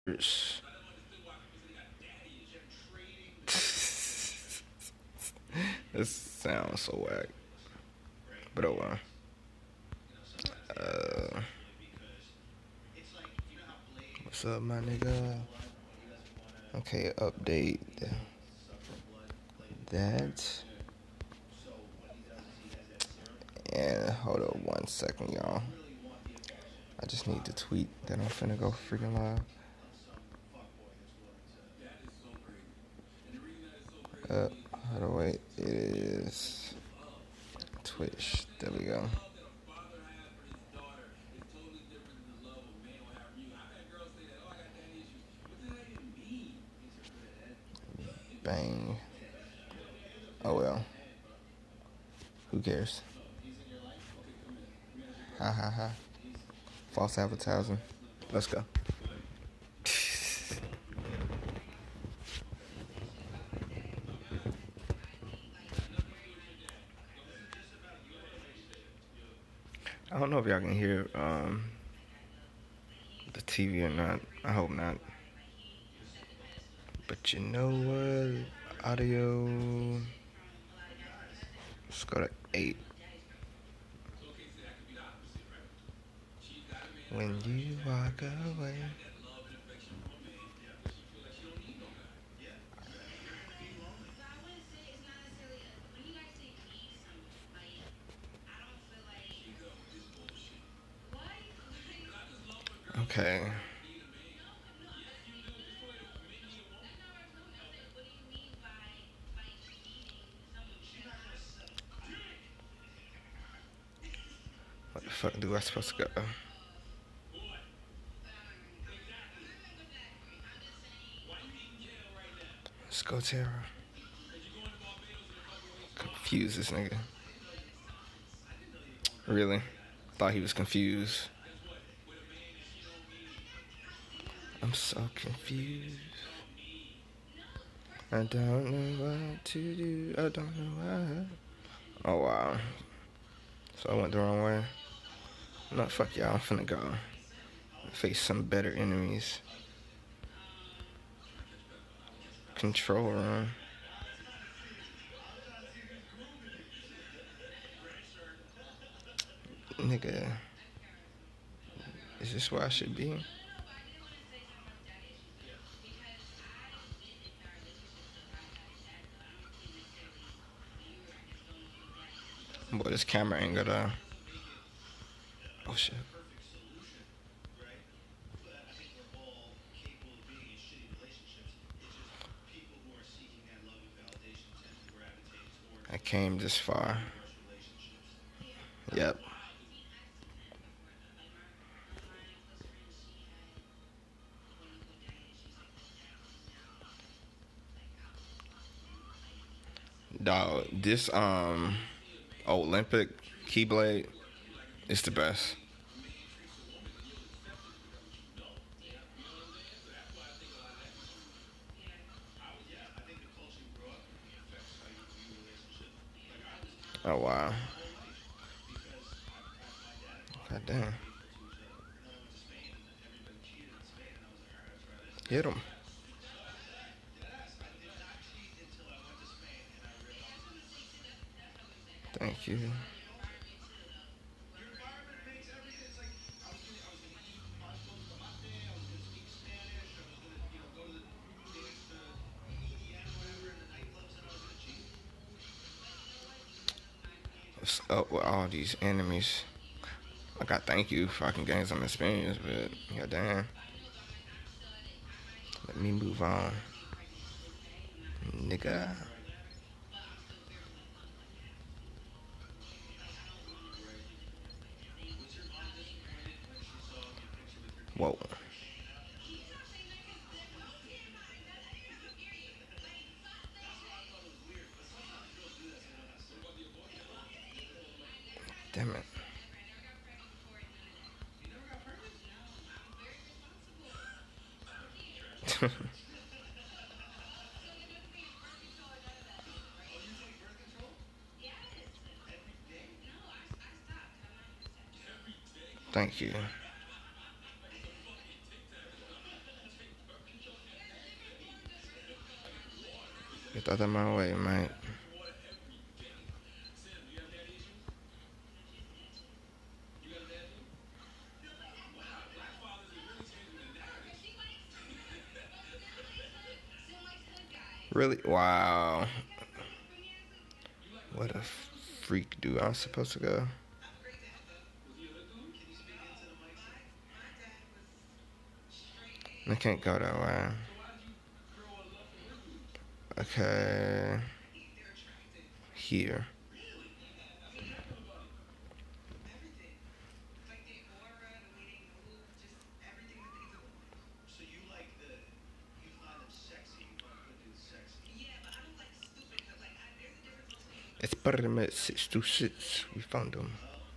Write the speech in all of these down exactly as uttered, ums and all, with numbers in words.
This sounds so whack. But oh well. Uh, what's up, my nigga? Okay, update that. And hold up one second, y'all. I just need to tweet that I'm finna go freaking live. Uh, how do I wait? It is Twitch. There we go. Bang. Oh well. Who cares? Ha ha ha. False advertising. Let's go. I don't know if y'all can hear um, the T V or not. I hope not. But you know what? Audio. Let's go to eight. When you walk away. Okay. What the fuck do I supposed to go? Let's go, Tara. Confuse this nigga. Really? Thought he was confused. I'm so confused. I don't know what to do. I don't know why. Oh wow. So I went the wrong way. No, fuck y'all. I'm finna go face some better enemies. Control room. Nigga. Is this where I should be? Boy, this camera ain't gonna. Oh shit. I came this far. Yep. Dog, this um Olympic Keyblade is the best. Oh wow. God damn. Hit him. Thank you. What's up with all these enemies? Like, I thank you for I can gain some experience, but goddamn. Let me move on. Nigga. Whoa. Damn it. Thank you. Get out of my way, mate. Really? Wow. What a freak dude. I'm supposed to go. I can't go that way. Okay. Here. Experiment six two six. We found them.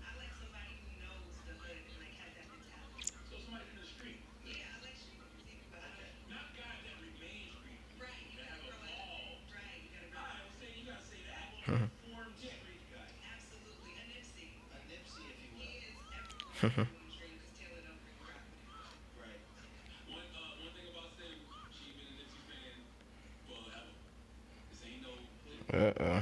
Uh-oh.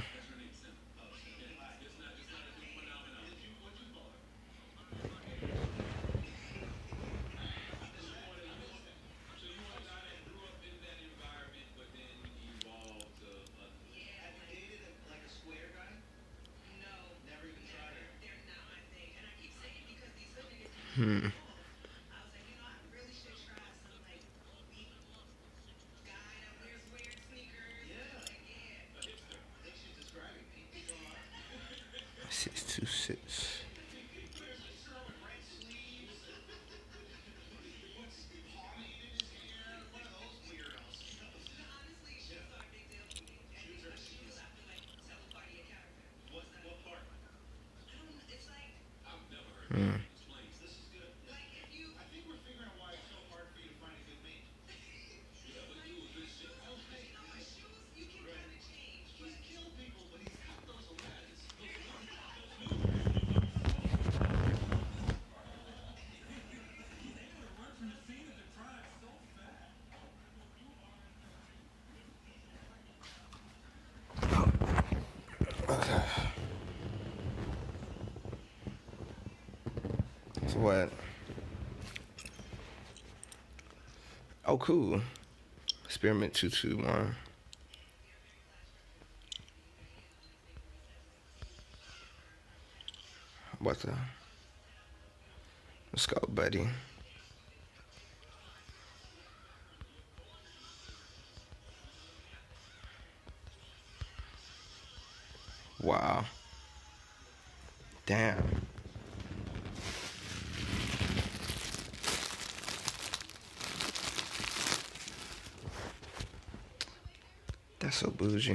Hmm. Six two six. Hmm. Okay. So what? Oh, cool. Experiment two two one. What the? Let's go, buddy. Wow. Damn. That's so bougie.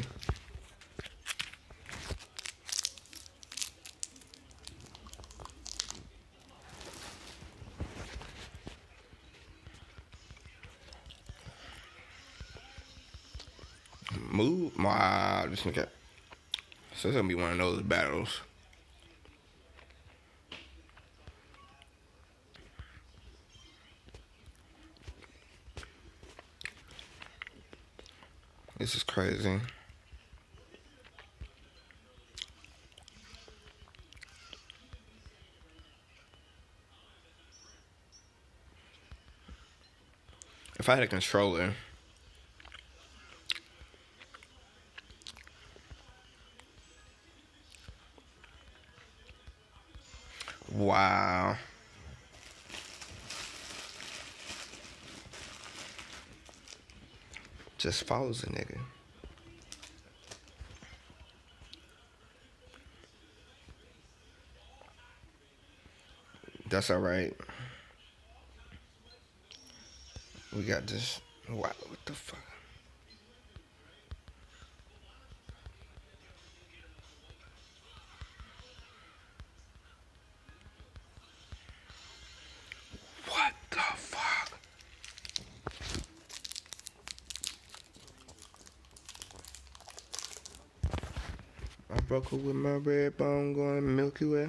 Move. Wow. This nigga. So it's gonna be one of those battles. This is crazy. If I had a controller, wow. Just follows a nigga. That's all right. We got this. Wow, what the fuck? What the fuck? I broke up with my red bone going Milky Way.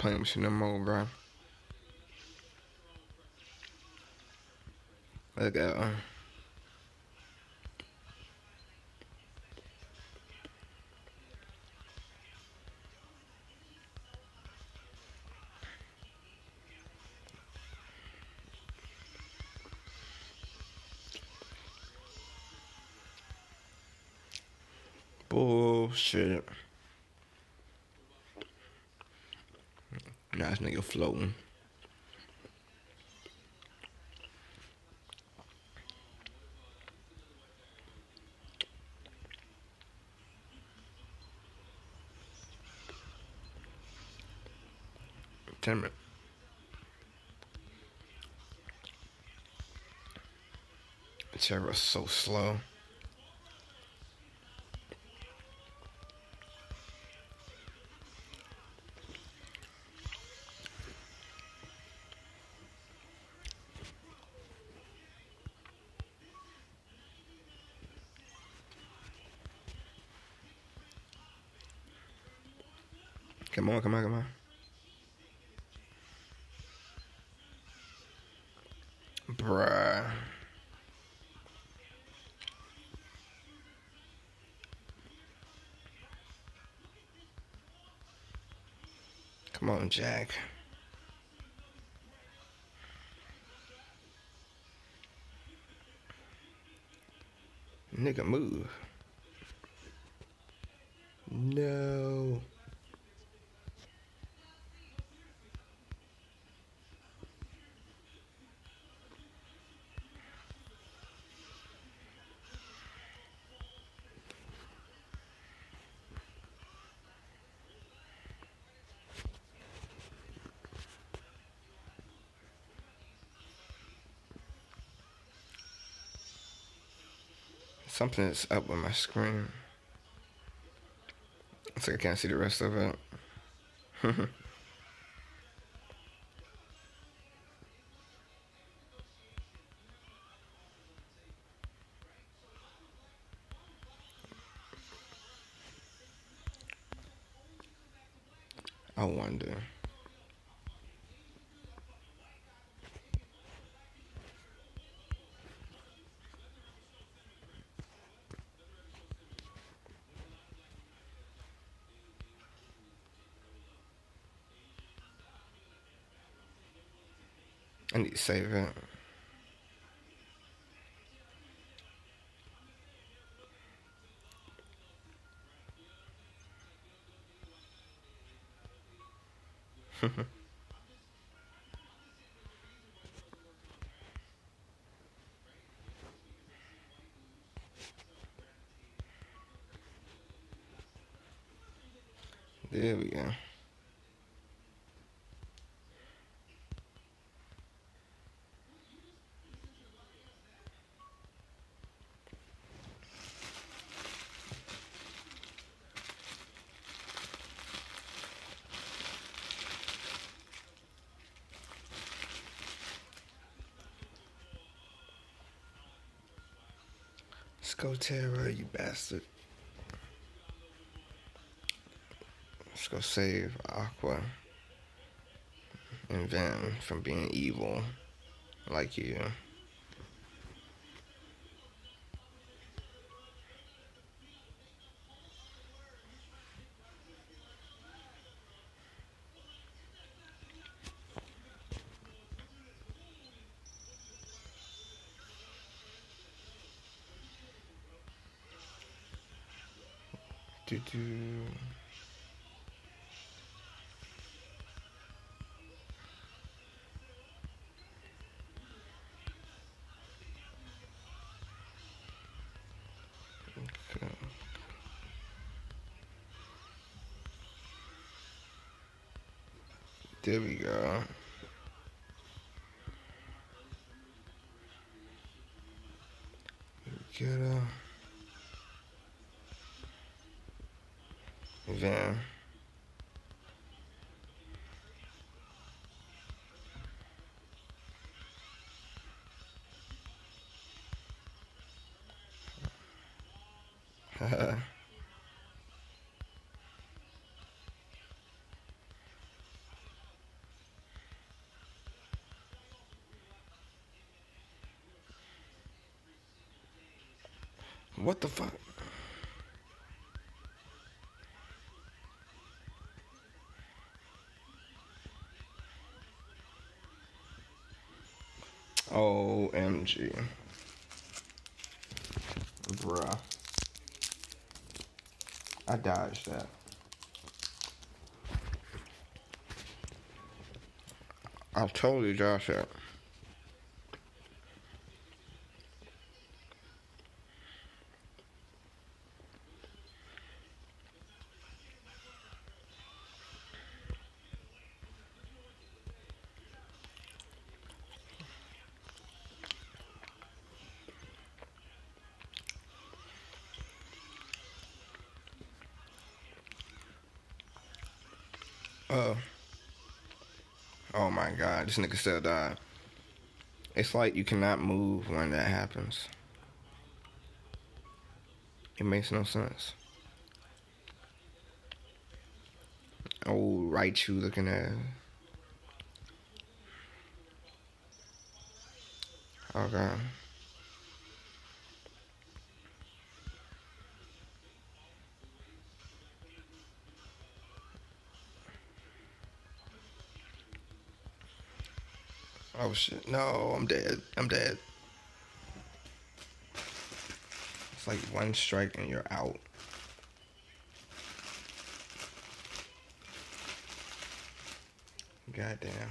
playing with you no more, bro. Let's go. Bullshit. Nah, this nigga floating. Damn it. Terra's so slow. Come on, come on, come on. Bruh. Come on, Jack. Nigga, move. No. Something is up with my screen. It's like I can't see the rest of it. I wonder. I need to save it. There we go. Let's go, Terra, you bastard. Let's go save Aqua and Van from being evil like you. Do do. Okay. There we go. Get a Van. Haha. What the fuck? O M G. Bruh. I dodged that. I'll totally dodge that. Uh. Oh my god, this nigga still died. It's like you cannot move when that happens. It makes no sense. Oh, Raichu looking at. Okay. Oh shit. No, I'm dead. I'm dead. It's like one strike and you're out. Goddamn.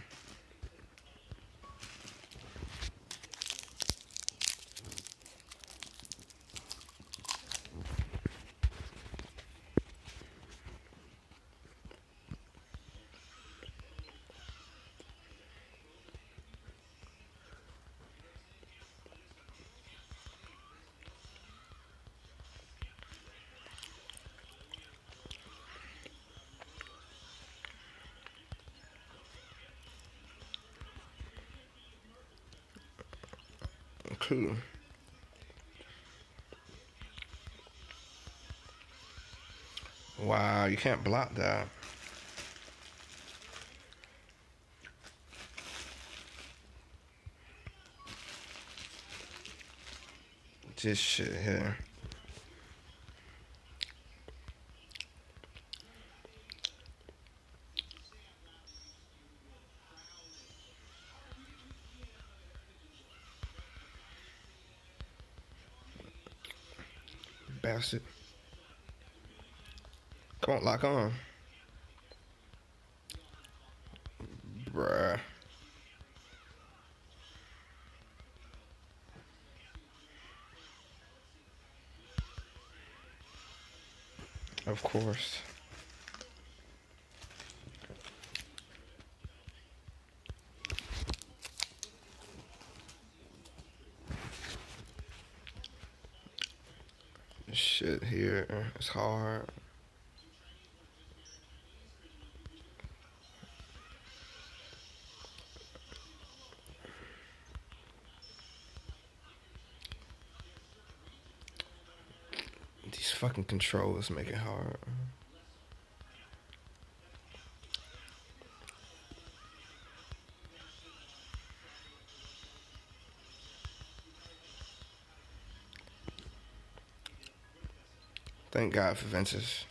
Cool. Wow, you can't block that. This shit here. Bastard. Come on, lock on. Bruh. Of course. This shit here is hard. These fucking controls make it hard. Thank God for Ventus.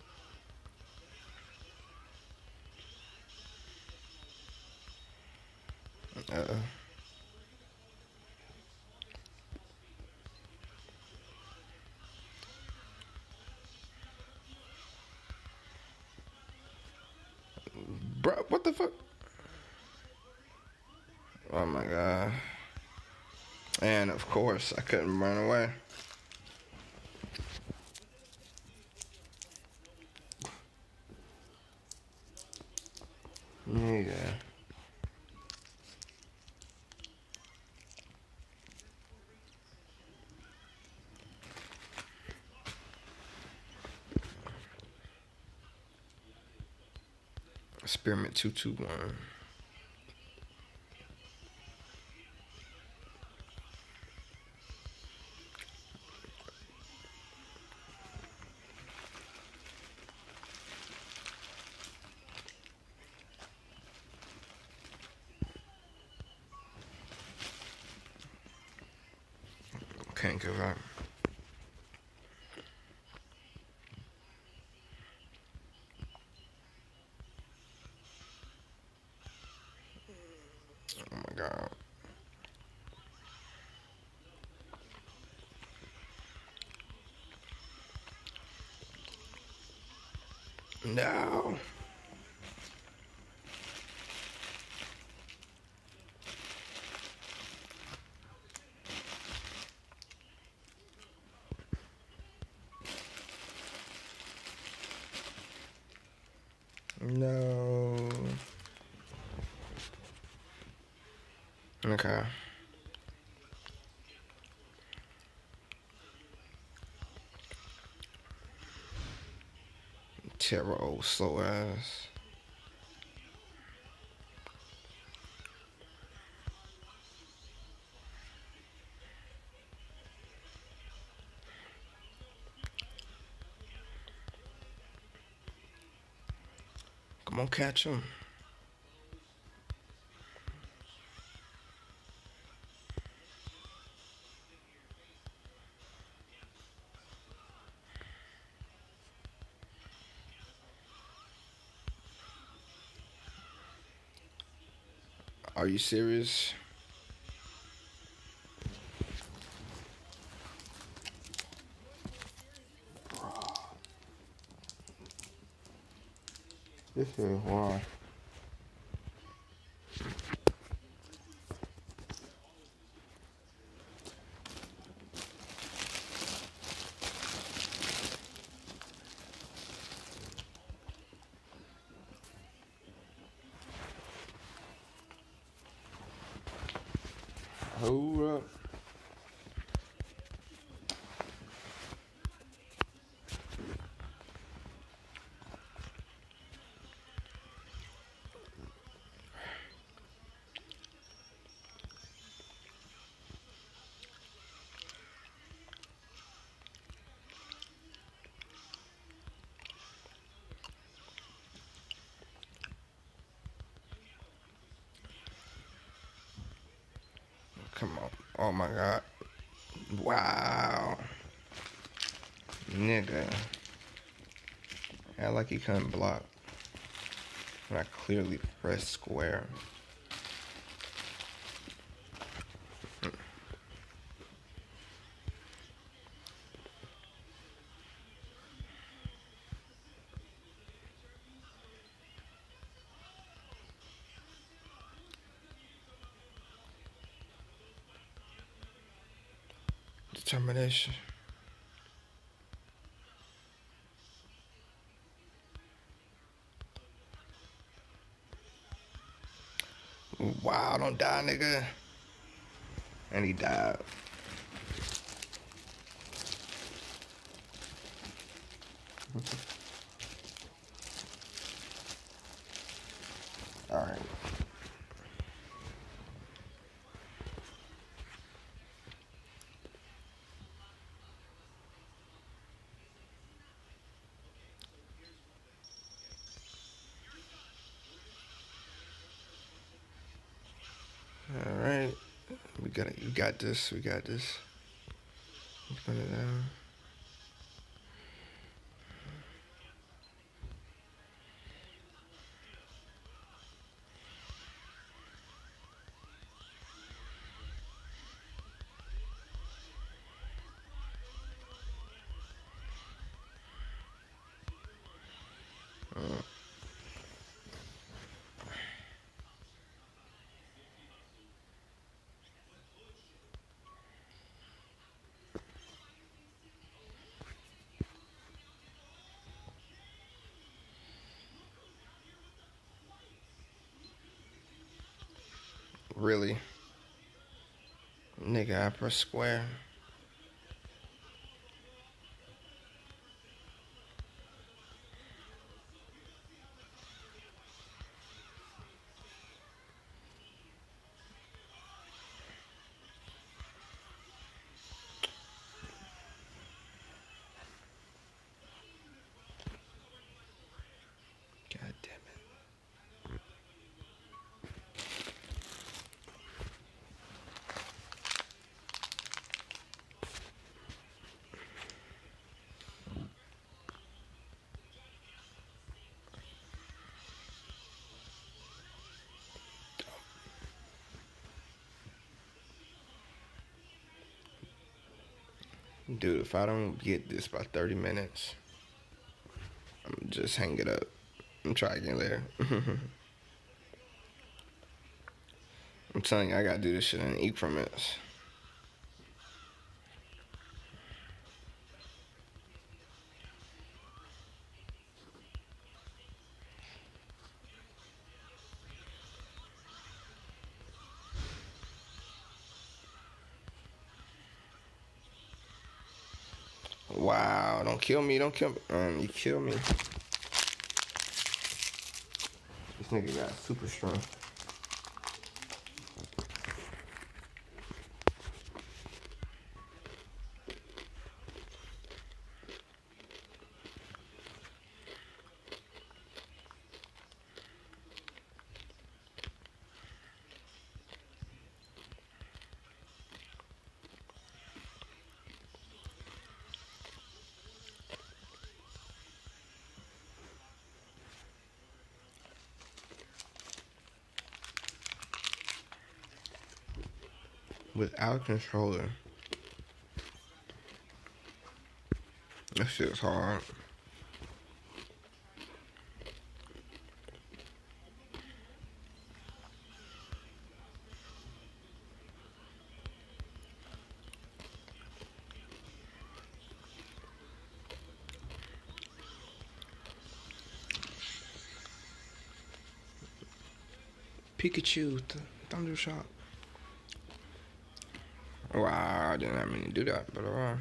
Uh-oh. Bro, what the fuck? Oh my god. And of course, I couldn't run away. Yeah. Experiment two two one. Can't give up. No. No. Okay. Terror old slow ass. Come on, catch him. Are you serious? This is why. Hold up. Come on. Oh my god. Wow. Nigga. Act like he couldn't block. And I clearly pressed square. Determination. Wow, don't die, nigga. And he died. Alright. Alright. We got it. You got this. We got this. Put it down. Uh, really? Nigga, I press square. God damn it. Dude, if I don't get this by thirty minutes, I'm just hang it up and try again later. I'm telling you, I gotta do this shit in increments. Wow, don't kill me, don't kill me. Um, you kill me. This nigga got super strong. Without a controller. That shit's hard. Pikachu, th Thunder Shock. Wow, I didn't have mean to do that, but uh.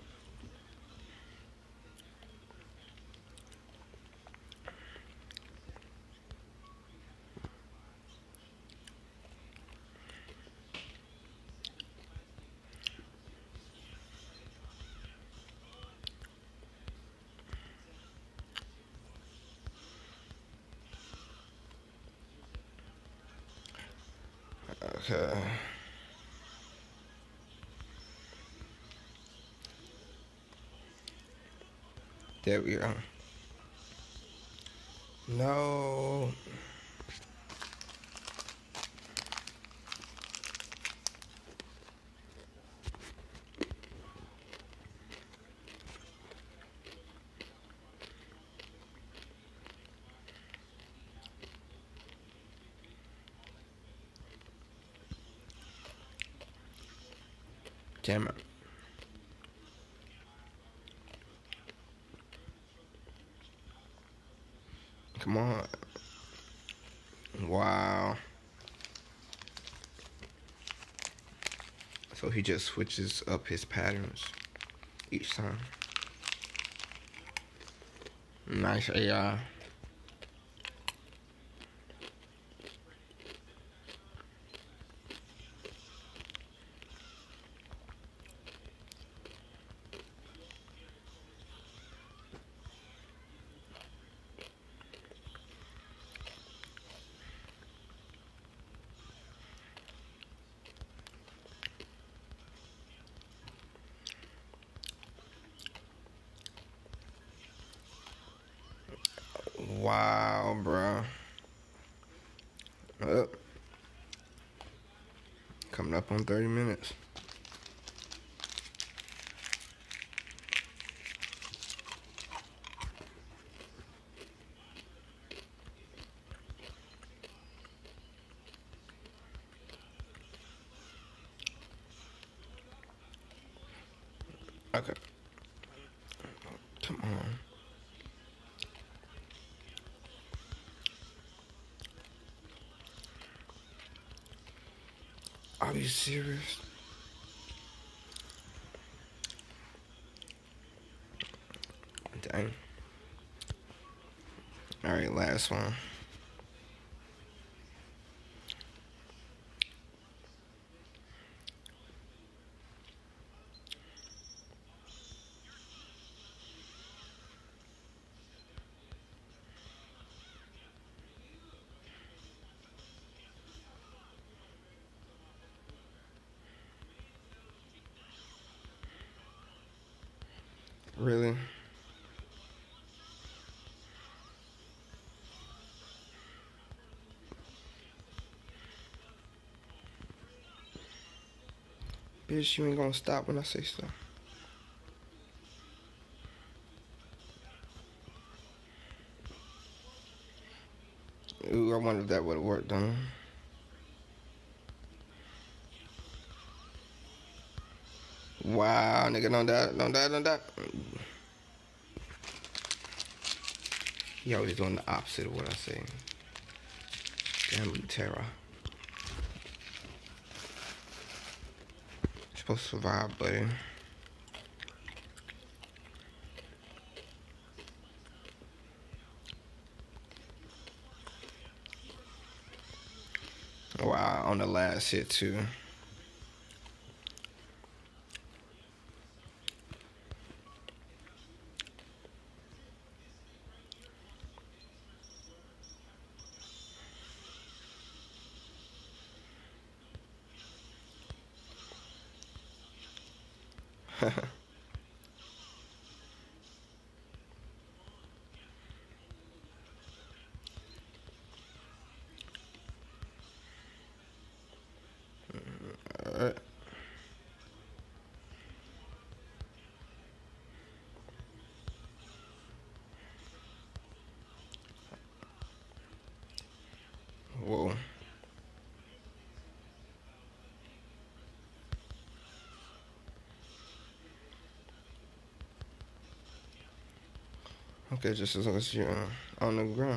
Okay. There we go. No. Damn it. Come on. Wow. So he just switches up his patterns each time. Nice A I. Wow, bro. Oh. Coming up on thirty minutes. Okay. Come on. Are you serious? Dang. Alright, last one. Really? Bitch, you ain't gonna stop when I say so. Ooh, I wonder if that would have worked on. Wow, nigga, don't die, don't die, don't die. He always doing the opposite of what I say. Damn, terror. You're supposed to survive, buddy. Wow, on the last hit too. Alright. Whoa. Okay, just as long as you're uh, on the ground.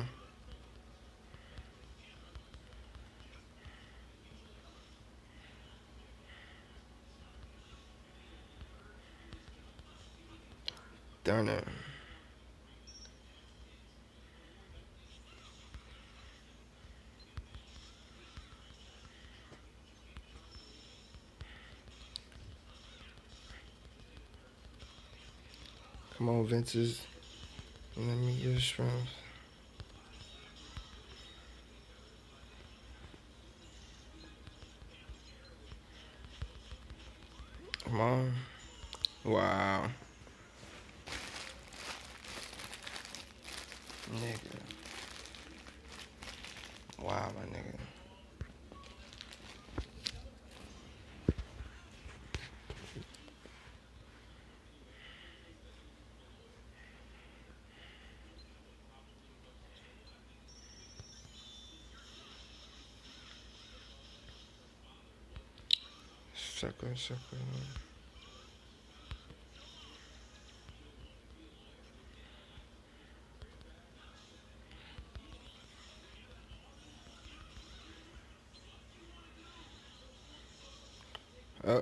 Darn it. Come on, Vince's. Let me get a strength. Come on. Wow. Nigga. Wow, my nigga. Sucker, sucker. Oh.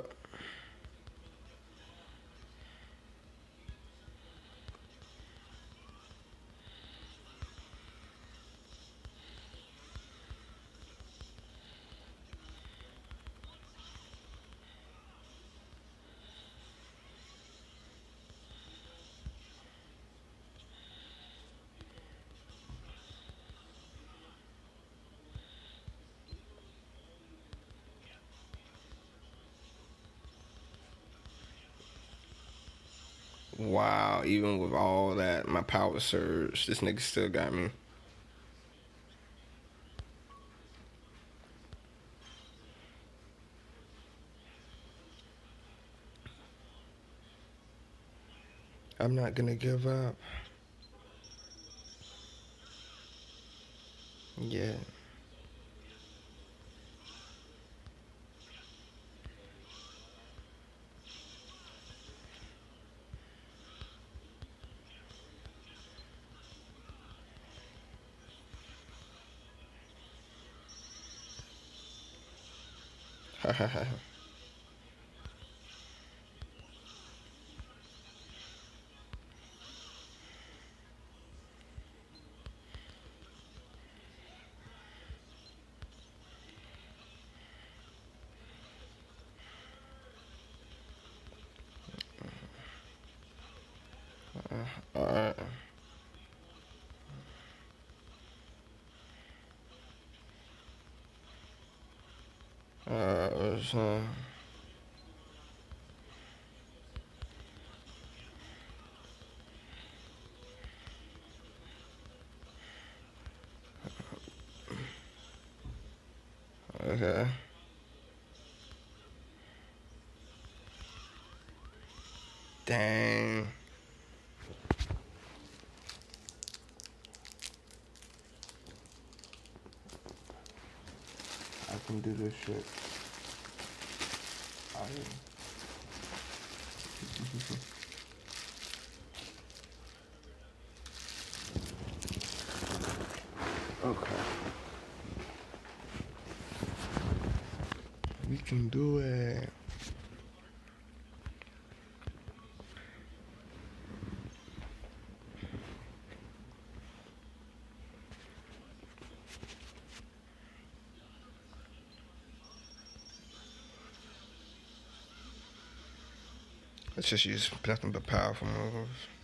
Wow, even with all that, my power surge, this nigga still got me. I'm not gonna give up. Yeah. Ha ha ha. Alright. Alright, so. Okay. Dang. can do this shit. I Okay. We can do it. Let's just use nothing but powerful moves.